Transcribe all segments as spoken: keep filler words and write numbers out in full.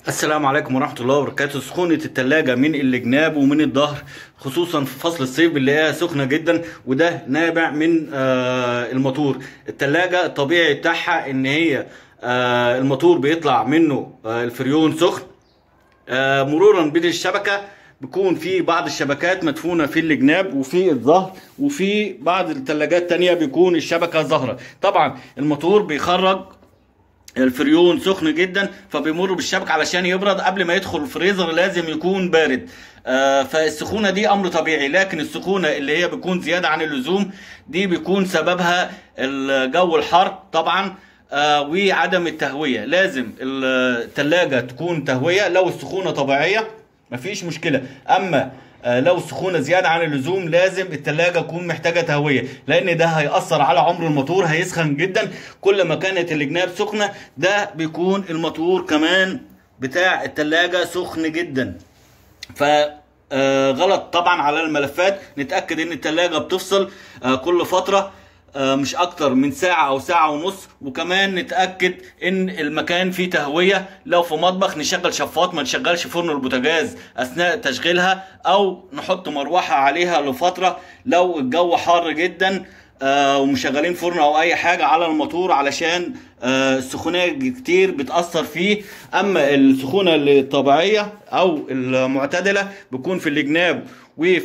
السلام عليكم ورحمة الله وبركاته. سخونة التلاجة من الجناب ومن الظهر خصوصا في فصل الصيف بنلاقيها سخنة جدا، وده نابع من آه الموتور. التلاجة الطبيعي بتاعها ان هي آه الموتور بيطلع منه آه الفريون سخن. آه مرورا بين الشبكة بيكون في بعض الشبكات مدفونة في الجناب وفي الظهر، وفي بعض التلاجات التانية بيكون الشبكة ظاهرة. طبعا الموتور بيخرج الفريون سخن جدا، فبيمر بالشبكه علشان يبرد. قبل ما يدخل الفريزر لازم يكون بارد. آه فالسخونه دي امر طبيعي، لكن السخونه اللي هي بتكون زياده عن اللزوم دي بيكون سببها الجو الحار طبعا، آه وعدم التهويه. لازم الثلاجه تكون تهويه. لو السخونه طبيعيه مفيش مشكله، اما لو السخونه زياده عن اللزوم لازم التلاجة تكون محتاجه تهويه، لان ده هيأثر على عمر الموتور، هيسخن جدا. كل ما كانت الجناب سخنه ده بيكون الموتور كمان بتاع التلاجة سخن جدا. ف آه غلط طبعا على الملفات. نتأكد ان التلاجة بتفصل آه كل فتره، آه مش اكتر من ساعة او ساعة ونص. وكمان نتأكد ان المكان فيه تهوية. لو في مطبخ نشغل شفاط، ما نشغلش فرن البوتاجاز اثناء تشغيلها، او نحط مروحة عليها لفترة لو الجو حار جدا آه ومشغلين فرن او اي حاجة على الموتور، علشان آه السخونية كتير بتأثر فيه. اما السخونة الطبيعية او المعتدلة بيكون في الجناب وفي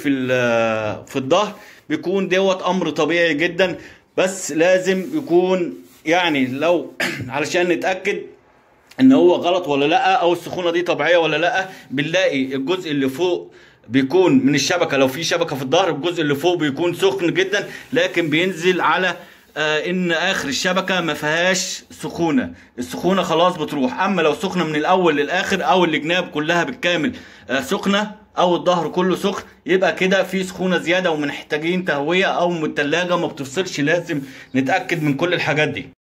في الظهر، بيكون دوت امر طبيعي جدا. بس لازم يكون يعني لو علشان نتأكد ان هو غلط ولا لا، او السخونة دي طبيعية ولا لا، بنلاقي الجزء اللي فوق بيكون من الشبكة. لو في شبكة في الظهر الجزء اللي فوق بيكون سخن جدا، لكن بينزل على آه ان اخر الشبكة ما فيهاش سخونة. السخونة خلاص بتروح. اما لو سخنة من الاول للاخر، او الجناب كلها بالكامل آه سخنة، او الظهر كله سخن، يبقى كده في سخونة زيادة ومحتاجين تهوية، او التلاجة ما بتفصلش. لازم نتأكد من كل الحاجات دي.